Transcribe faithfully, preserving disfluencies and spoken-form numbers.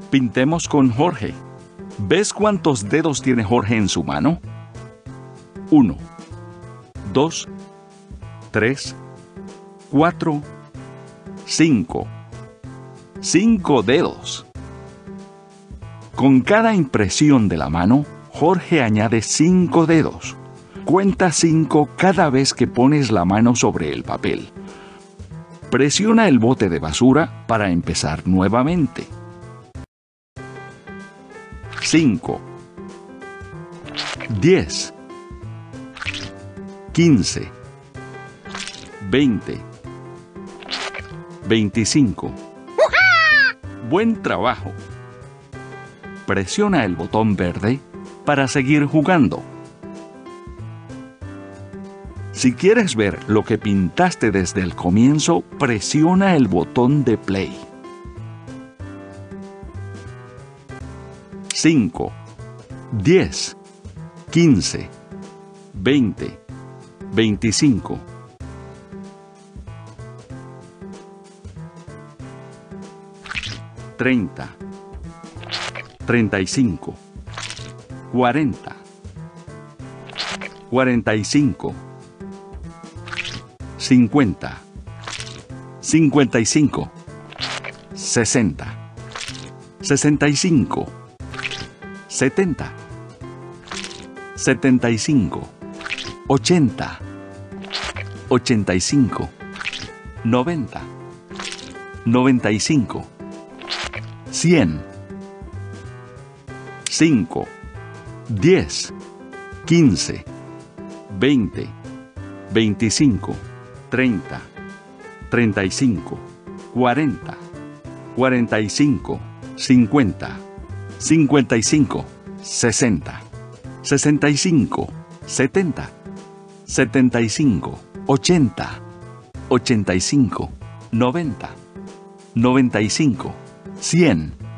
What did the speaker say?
Pintemos con Jorge. ¿Ves cuántos dedos tiene Jorge en su mano? Uno, dos, tres, cuatro, cinco. Cinco dedos. Con cada impresión de la mano, Jorge añade cinco dedos. Cuenta cinco cada vez que pones la mano sobre el papel. Presiona el bote de basura para empezar nuevamente. Cinco, diez, quince, veinte, veinticinco. Buen trabajo. Presiona el botón verde para seguir jugando. Si quieres ver lo que pintaste desde el comienzo, presiona el botón de play. cinco, diez, quince, veinte, veinticinco. treinta, treinta y cinco, cuarenta, cuarenta y cinco, cincuenta, cincuenta y cinco, sesenta, sesenta y cinco, setenta, setenta y cinco, ochenta, ochenta y cinco, noventa, noventa y cinco, cien. cinco, diez, quince, veinte, veinticinco, treinta, treinta y cinco, cuarenta, cuarenta y cinco, cincuenta, cincuenta y cinco, sesenta, sesenta y cinco, setenta, setenta y cinco, ochenta, ochenta y cinco, noventa, noventa y cinco, cien.